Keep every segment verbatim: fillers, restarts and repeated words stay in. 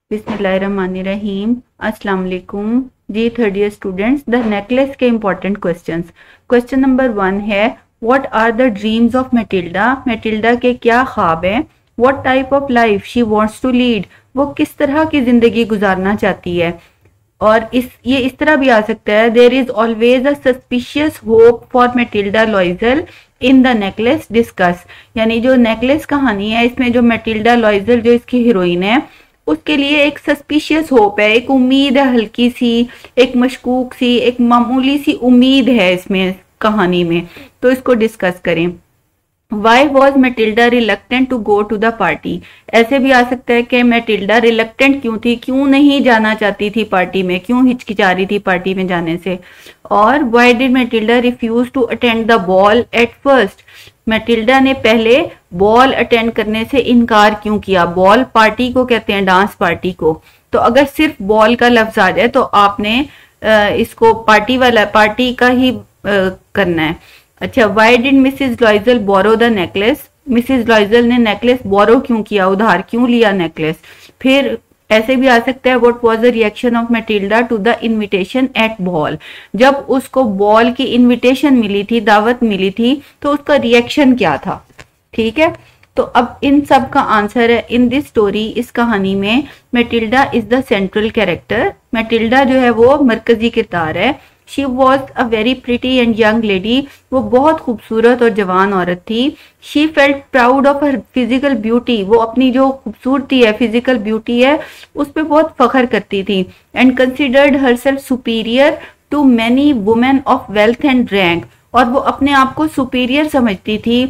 बिस्मिल्लाहिर्रहमानिर्रहीम। अस्सलाम वालेकुम जी third year students. The necklace के important questions. Question number one है, what are the dreams of Matilda? Matilda के क्या ख्वाब हैं? What type of life she wants to lead? वो किस तरह की जिंदगी गुजारना चाहती है? और इस ये इस तरह भी आ सकता है, there is always a suspicious hope for Matilda Loisel in the necklace discuss. यानी जो नेकलेस कहानी है इसमें जो मैटिल्डा लॉइजल जो इसकी हीरोइन है उसके लिए एक सस्पिशियस होप है, एक उम्मीद है, हल्की सी, एक मशकूक सी, एक मामूली सी उम्मीद है इसमें कहानी में। तो इसको डिस्कस करें। Why was Matilda reluctant to go to the party? ऐसे भी आ सकता है कि मैटिल्डा रिलक्टेंट क्यों थी, क्यों नहीं जाना चाहती थी पार्टी में, क्यों हिचकिचा रही थी पार्टी में जाने से। और why did Matilda refuse to attend the ball at first? Matilda ने पहले बॉल अटेंड करने से इनकार क्यों किया? बॉल पार्टी को कहते हैं, डांस पार्टी को। तो अगर सिर्फ बॉल का लफ्ज आ जाए तो आपने इसको पार्टी वाला पार्टी का ही करना है। अच्छा, why did Mrs Loisel borrow the necklace? Mrs Loisel ने नेकलेस बोरो क्यों किया, उधार क्यों लिया नेकलेस? फिर ऐसे भी आ सकता है, what was the reaction of Matilda to the invitation at ball? जब उसको बॉल की इनविटेशन मिली थी, दावत मिली थी, तो उसका रिएक्शन क्या था? ठीक है, तो अब इन सब का आंसर है इन दिस स्टोरी। इस कहानी में Matilda is the central character. Matilda जो है वो मरकजी किरदार है। She was a very pretty and young lady. वो बहुत खूबसूरत और जवान औरत थी। She felt proud of her physical beauty. वो अपनी जो खूबसूरती है, फिजिकल ब्यूटी है, उस पर बहुत फख्र करती थी। And considered herself superior to many women of wealth and rank. और वो अपने आप को सुपीरियर समझती थी,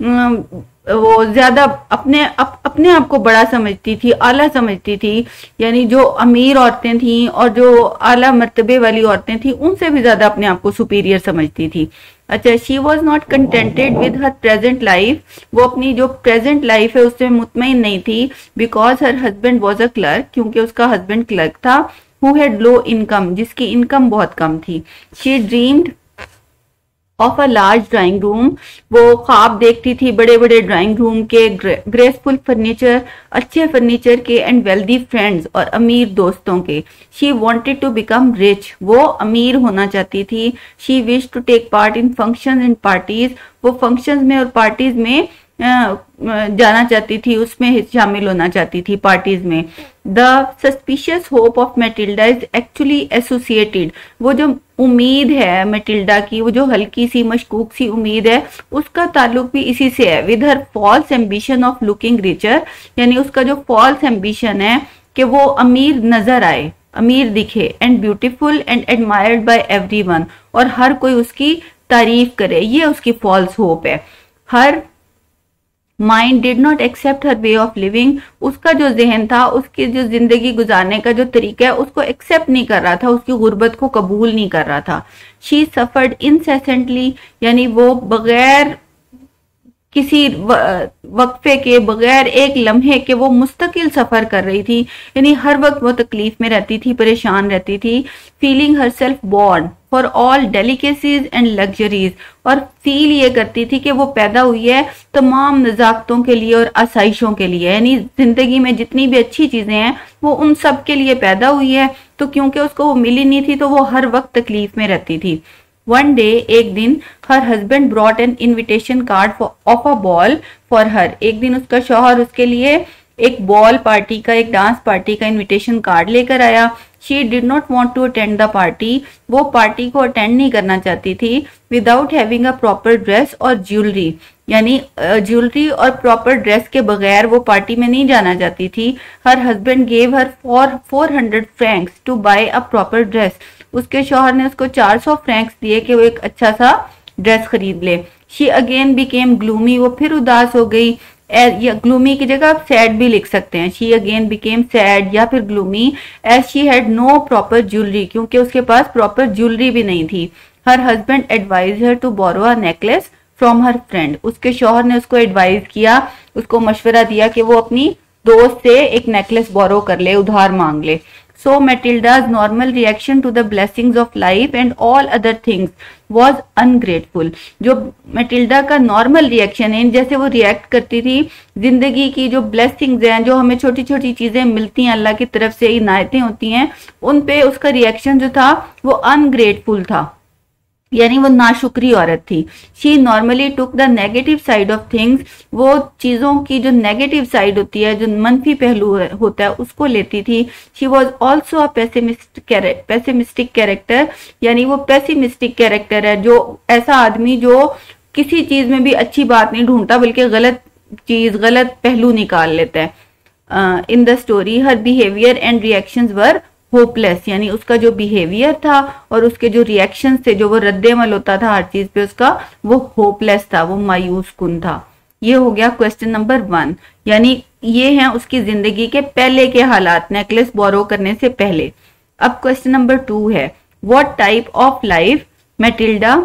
वो ज्यादा अपने अप, अपने आप को बड़ा समझती थी, आला समझती थी। यानी जो अमीर औरतें थी और जो आला मर्तबे वाली औरतें थी उनसे भी ज्यादा अपने आप को सुपीरियर समझती थी। अच्छा, she was not contented with her present life. वो अपनी जो प्रेजेंट लाइफ है उससे मुतमईन नहीं थी। Because her husband was a clerk, क्योंकि उसका हस्बैंड क्लर्क था। हु हैड लो इनकम, जिसकी इनकम बहुत कम थी। She dreamed of a large drawing room. वो ख्वाब देखती थी बड़े बड़े ड्राइंग रूम के, ग्रेसफुल फर्नीचर, अच्छे फर्नीचर के, एंड वेल्दी फ्रेंड्स, और अमीर दोस्तों के। She wanted to become rich. वो अमीर होना चाहती थी। She wish to take part in function and parties. वो फंक्शंस में और पार्टीज में जाना चाहती थी, उसमें शामिल होना चाहती थी, पार्टीज में। The suspicious hope of Matilda is actually associated. वो जो उम्मीद है मैटिल्डा की, वो जो हल्की सी मशकूक सी उम्मीद है, उसका ताल्लुक भी इसी से है। With her false ambition of looking richer. यानी उसका जो फॉल्स एम्बिशन है कि वो अमीर नजर आए, अमीर दिखे, and beautiful and admired by everyone, और हर कोई उसकी तारीफ करे, ये उसकी फॉल्स होप है। Her mind did not accept her way of living. उसका जो जहन था, उसकी जो जिंदगी गुजारने का जो तरीका है, उसको एक्सेप्ट नहीं कर रहा था, उसकी गुर्बत को कबूल नहीं कर रहा था। She suffered incessantly. यानी वो बगैर किसी वक्फे के, बगैर एक लम्हे के वो मुस्तकिल सफर कर रही थी। यानी हर वक्त वो तकलीफ में रहती थी, परेशान रहती थी। Feeling herself born for all delicacies and luxuries. और फील ये करती थी कि वो पैदा हुई है तमाम नजाकतों के लिए और आसाइशों के लिए। यानी जिंदगी में जितनी भी अच्छी चीजें हैं वो उन सब के लिए पैदा हुई है। तो क्योंकि उसको वो मिली नहीं थी तो वो हर वक्त तकलीफ में रहती थी। वन डे, एक दिन, her husband brought an invitation card of a ball for her. एक दिन उसका शौहर उसके लिए एक बॉल पार्टी का, एक डांस पार्टी का इन्विटेशन कार्ड लेकर आया। She did not want to attend the party. वो पार्टी को अटेंड नहीं करना चाहती थी without having a proper dress और ज्वेलरी। यानी ज्वेलरी और प्रॉपर ड्रेस के बगैर वो पार्टी में नहीं जाना चाहती थी। Her husband gave her for four hundred francs to buy a proper dress. उसके शौहर ने उसको चार सौ फ्रैंक्स दिए कि वो एक अच्छा सा ड्रेस खरीद ले। She again became gloomy. वो फिर उदास हो गई। या ग्लूमी की जगह आप सैड भी लिख सकते हैं। शी अगेन बिकेम सैड या फिर gloomy as she had no proper jewellery, क्योंकि उसके पास प्रॉपर ज्वेलरी भी नहीं थी। Her husband advise her to borrow a necklace from her friend. उसके शौहर ने उसको एडवाइज किया, उसको मशवरा दिया कि वो अपनी दोस्त से एक नेकलेस बोरो कर ले, उधार मांग ले। So Matilda's normal reaction to the blessings of life and all other things was ungrateful. जो मैटिल्डा का नॉर्मल रिएक्शन है, जैसे वो रिएक्ट करती थी जिंदगी की जो ब्लेसिंग्स हैं, जो हमें छोटी छोटी चीजें मिलती हैं, अल्लाह की तरफ से इनायतें होती हैं, उन पे उसका रिएक्शन जो था वो अनग्रेटफुल था, यानी वो नाशुक्री औरत थी. She normally took the negative side of things, वो चीजों की जो नेगेटिव साइड होती है, जो मनफी पहलू होता है, उसको लेती थी. She was also a pessimistic character, यानी वो पेसिमिस्टिक कैरेक्टर है, जो ऐसा आदमी जो किसी चीज में भी अच्छी बात नहीं ढूंढता बल्कि गलत चीज, गलत पहलू निकाल लेता है. In the story her behaviour and reactions were hopeless, यानी उसका जो बिहेवियर था और उसके जो रिएक्शंस थे, जो वो रद्देमल होता था हर चीज पे उसका, वो होपलेस था, वो मायूस कुन था. ये हो गया क्वेश्चन नंबर वन, यानी ये हैं उसकी जिंदगी के पहले के हालात, नेकलेस बोरो करने से पहले. अब क्वेश्चन नंबर टू है, what type of life Matilda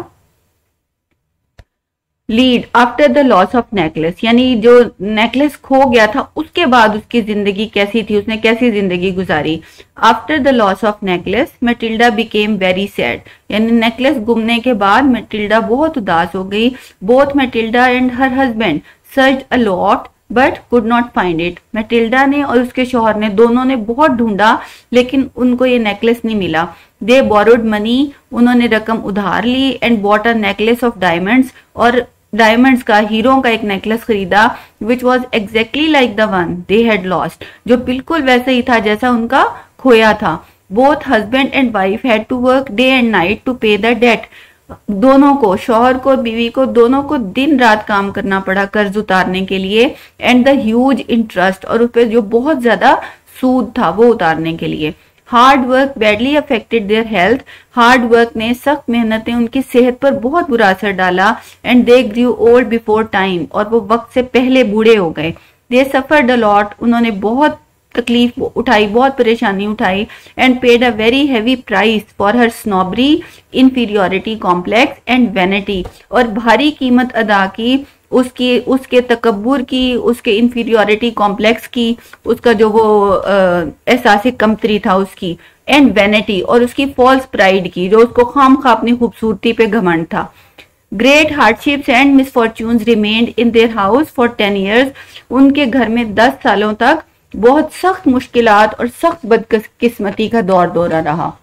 lead after the loss of necklace, यानी जो नेकलेस खो गया था उसके बाद उसकी जिंदगी कैसी थी, उसने कैसी जिंदगी गुजारी. After the loss of necklace Matilda became very sad, यानी नेकलेस गुमने के बाद मैटिल्डा बहुत उदास हो गई. Both Matilda and her husband searched a lot but could not find it. Matilda ने और उसके शौहर ने, दोनों ने बहुत ढूंढा लेकिन उनको ये नेकलेस नहीं मिला. दे बोरोड मनी, उन्होंने रकम उधार ली. And bought a necklace of diamonds, और डायमंड्स का, हीरों का एक नेकलेस खरीदा, which was exactly like the one they had lost, जो बिल्कुल वैसा ही था जैसा उनका खोया था. Both husband and wife had to work day and night to pay the debt. दोनों को, शौहर को और बीवी को, दोनों को दिन रात काम करना पड़ा कर्ज उतारने के लिए. एंड द ह्यूज इंटरेस्ट, और उस पर जो बहुत ज्यादा सूद था वो उतारने के लिए. Hard work badly affected their health, hard work ने, सख्त मेहनतें उनकी सेहत पर बहुत बुरा असर डाला. And they grew old before time, और वो वक्त से पहले बूढ़े हो गए. दे सफर्ड अ लॉट, उन्होंने बहुत तकलीफ उठाई, बहुत परेशानी उठाई. And paid a very heavy price for her snobbery, inferiority complex and vanity, और भारी कीमत अदा की उसकी, उसके तकब्बुर की, उसके इंफीरियोरिटी कॉम्प्लेक्स की, उसका जो वो एहसास कमतरी था उसकी. एंड वैनिटी, और उसकी फॉल्स प्राइड की, जो उसको खामखा अपनी खूबसूरती पे घमंड था. Great hardships and misfortunes remained in their house for ten years, उनके घर में दस सालों तक बहुत सख्त मुश्किलात और सख्त बदकिस्मती का दौर दौरा रहा.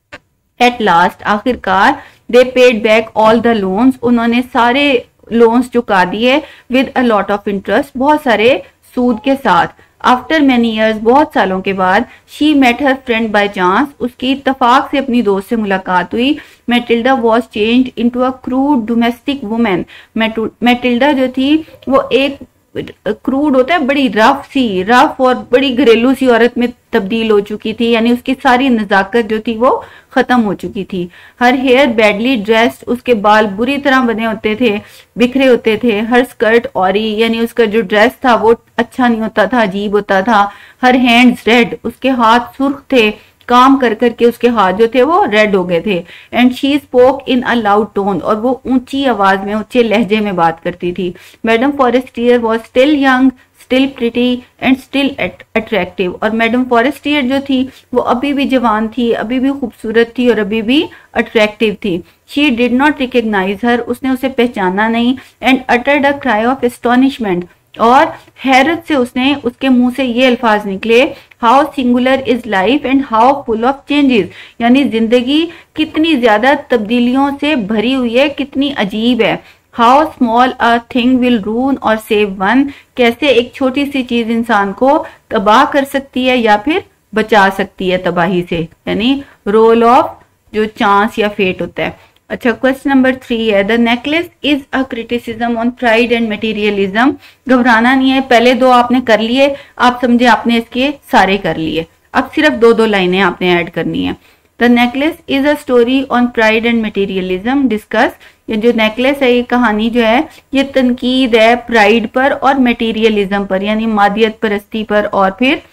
एट लास्ट, आखिरकार, they paid back all the loans, उन्होंने सारे लोन्स चुका दिए. With a lot of interest, बहुत सारे सूद के साथ. आफ्टर मैनी ईयर्स, बहुत सालों के बाद, she met her friend by chance, उसकी इत्तफाक से अपनी दोस्त से मुलाकात हुई. Matilda was changed into a crude domestic women, मैटिल्डा जो थी वो एक क्रूड होता है, बड़ी रफ सी, रफ और बड़ी घरेलू सी औरत में तब्दील हो चुकी थी, यानी उसकी सारी नजाकत जो थी वो खत्म हो चुकी थी. हर हेयर बैडली ड्रेस्ड, उसके बाल बुरी तरह बने होते थे, बिखरे होते थे. हर स्कर्ट ऑरी, यानी उसका जो ड्रेस था वो अच्छा नहीं होता था, अजीब होता था. हर हैंड्स रेड, उसके हाथ सुर्ख थे, काम कर करके उसके हाथ जो थे वो रेड हो गए थे. And she spoke in a loud tone, और वो ऊंची आवाज में, ऊंचे लहजे में बात करती थी. Madame Forestier was still young, still pretty and still attractive, और मैडम फॉरेस्टियर जो थी वो अभी भी जवान थी, अभी भी खूबसूरत थी और अभी भी अट्रैक्टिव थी. She did not recognise her, उसने उसे पहचाना नहीं. And uttered a cry of astonishment, और हैरत से उसने, उसके मुंह से ये अल्फाज निकले, how singular is life and how full of changes, यानी जिंदगी कितनी ज्यादा तब्दीलियों से भरी हुई है, कितनी अजीब है. How small a thing will ruin और सेव वन, कैसे एक छोटी सी चीज इंसान को तबाह कर सकती है या फिर बचा सकती है तबाही से, यानी रोल ऑफ जो चांस या फेट होता है. अच्छा, क्वेश्चन नंबर थ्री है, the necklace is a criticism on pride and materialism. घबराना नहीं है, पहले दो आपने कर लिए, आप समझे आपने इसके सारे कर लिए, अब सिर्फ दो दो लाइनें आपने ऐड करनी है. The necklace is a story on pride and materialism discuss, ये जो नेकलेस है ये कहानी जो है ये तनकीद है प्राइड पर और मटेरियलिज्म पर, यानी मादियत परस्ती पर और फिर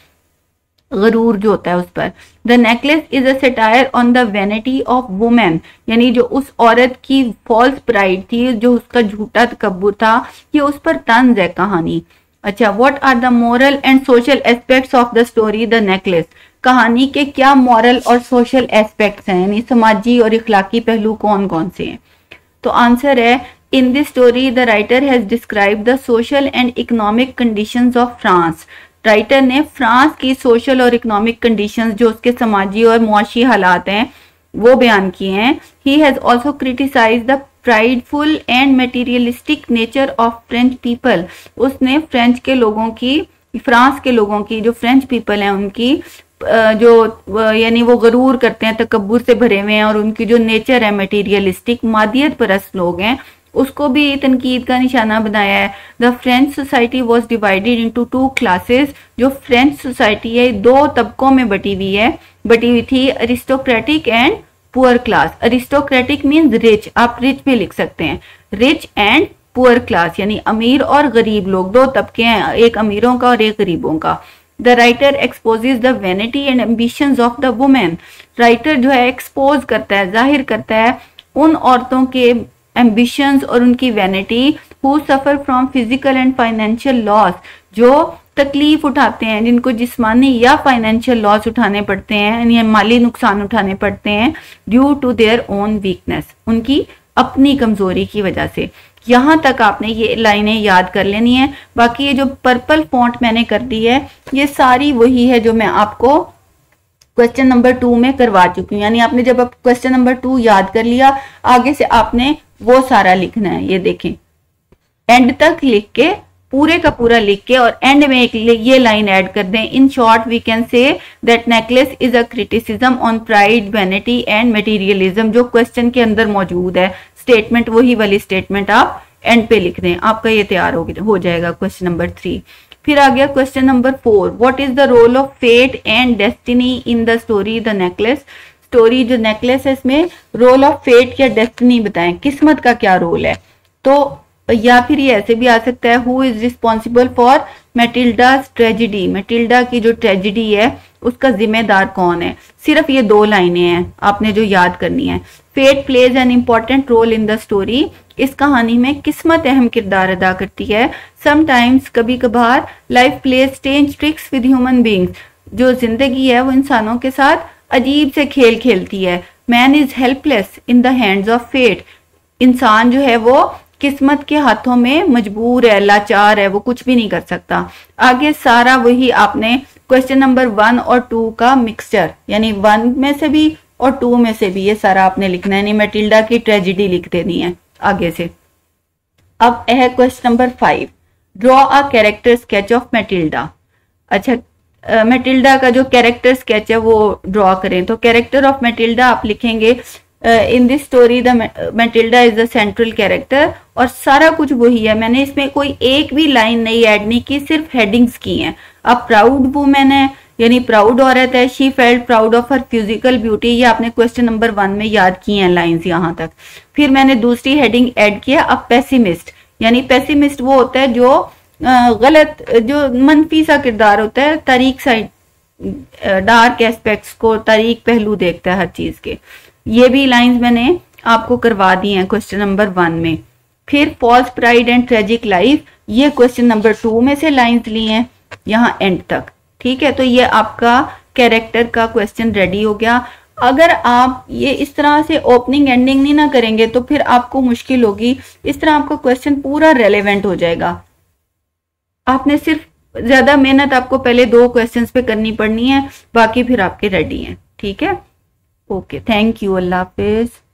गरूर जो होता है उस पर. The necklace is a satire on the vanity of women, यानी जो उस औरत की फॉल्स प्राइड थी, जो उसका झूठा तकब्बुर था, ये उस पर तंज है कहानी. अच्छा, what are the moral and social aspects of the story the necklace. कहानी के क्या मॉरल और सोशल एस्पेक्ट्स हैं, यानी समाजी और इखलाकी पहलू कौन कौन से हैं। तो आंसर है, in this story the writer has describe the social and economic conditions of France. Writer ने फ्रांस की सोशल और इकोनॉमिक कंडीशंस, जो उसके समाजी और मुआशी हालात हैं, वो बयान किए हैं। He has also criticise the prideful and materialistic nature of French people. उसने फ्रेंच के लोगों की, फ्रांस के लोगों की, जो फ्रेंच पीपल हैं उनकी जो, यानी वो गरूर करते हैं, तकब्बुर से भरे हुए हैं, और उनकी जो नेचर है मटेरियलिस्टिक, मादियत परस्त लोग हैं, उसको भी तनकीद का निशाना बनाया है। The French society was divided into two classes. जो फ्रेंच सोसाइटी है दो तबकों में बटी हुई है, बटी हुई थी, aristocratic and poor class. Aristocratic means rich, आप रिच में लिख सकते हैं, रिच एंड पुअर क्लास यानी अमीर और गरीब लोग, दो तबके हैं, एक अमीरों का और एक गरीबों का। The writer exposes the vanity and ambitions of the women. Writer जो है एक्सपोज करता है, जाहिर करता है उन औरतों के एम्बिशंस और उनकी vanity, who suffer from physical and financial loss, जो तकलीफ उठाते हैं, जिनको जिस्मानी या फाइनेंशियल लॉस उठाने पड़ते हैं, यानी माली नुकसान उठाने पड़ते हैं, due to their own weakness, उनकी अपनी कमजोरी की वजह से। यहां तक आपने ये लाइनें याद कर लेनी है। बाकी ये जो पर्पल फॉन्ट मैंने कर दी है, ये सारी वही है जो मैं आपको क्वेश्चन नंबर टू में करवा चुकी हूँ। यानी आपने जब आप क्वेश्चन नंबर टू याद कर लिया, आगे से आपने वो सारा लिखना है। ये देखें, एंड तक लिख के, पूरे का पूरा लिख के, और एंड में एक ये लाइन ऐड कर दें, in short we can say that necklace is a criticism on pride, vanity and materialism. जो क्वेश्चन के अंदर मौजूद है स्टेटमेंट, वही वाली स्टेटमेंट आप एंड पे लिख दें, आपका ये तैयार हो, हो जाएगा क्वेश्चन नंबर थ्री। फिर आ गया question number four, what is the role of fate and destiny in the story the necklace. Story जो नेकलेस है, इसमें रोल ऑफ फेट या डेस्टिनी बताएं, किस्मत का क्या रोल है। तो या फिर ये ऐसे भी आ सकता है, who is responsible for Matilda's tragedy. Matilda की जो ट्रेजिडी है उसका जिम्मेदार कौन है। सिर्फ ये दो लाइनें हैं आपने जो याद करनी है। Fate plays an important role in the story. इस कहानी में किस्मत अहम किरदार अदा करती है। समटाइम्स, कभी कभार, life plays strange tricks with human beings. जो जिंदगी है वो इंसानों के साथ अजीब से खेल खेलती है। Man is helpless in the hands of fate. इंसान जो है वो किस्मत के हाथों में मजबूर है, लाचार है, वो कुछ भी नहीं कर सकता। आगे सारा वही आपने क्वेश्चन नंबर वन और टू का मिक्सचर, यानी वन में से भी और टू में से भी, ये सारा आपने लिखना है, यानी मैटिल्डा की ट्रेजिडी लिख देनी है आगे से। अब है question number five, draw a character sketch of Matilda. अच्छा, मैटिल्डा uh, का जो कैरेक्टर स्केच है वो ड्रॉ करें। तो कैरेक्टर ऑफ मैटिल्डा आप लिखेंगे, in this story the Matilda is the central character, और सारा कुछ वही है। मैंने इसमें कोई एक भी लाइन नहीं ऐड नहीं की, सिर्फ हेडिंग्स की हैं। अब प्राउड वुमेन है, यानी प्राउड औरत है। She felt proud of her physical beauty, ये आपने क्वेश्चन नंबर वन में याद की हैं लाइंस यहाँ तक। फिर मैंने दूसरी हेडिंग ऐड किया, अब पेसिमिस्ट, यानी पेसिमिस्ट वो होता है जो गलत, जो मनफी सा किरदार होता है, तारीक साइड, डार्क एस्पेक्ट्स को, तारीक पहलू देखता है हर चीज के। ये भी लाइंस मैंने आपको करवा दी हैं क्वेश्चन नंबर वन में। फिर false pride and tragic life, ये क्वेश्चन नंबर टू में से लाइंस ली हैं यहाँ एंड तक। ठीक है, तो ये आपका कैरेक्टर का क्वेश्चन रेडी हो गया। अगर आप ये इस तरह से ओपनिंग एंडिंग नहीं ना करेंगे तो फिर आपको मुश्किल होगी। इस तरह आपका क्वेश्चन पूरा रेलेवेंट हो जाएगा। आपने सिर्फ ज्यादा मेहनत आपको पहले दो क्वेश्चंस पे करनी पड़नी है, बाकी फिर आपके रेडी हैं। ठीक है, okay, thank you, Allah Hafiz.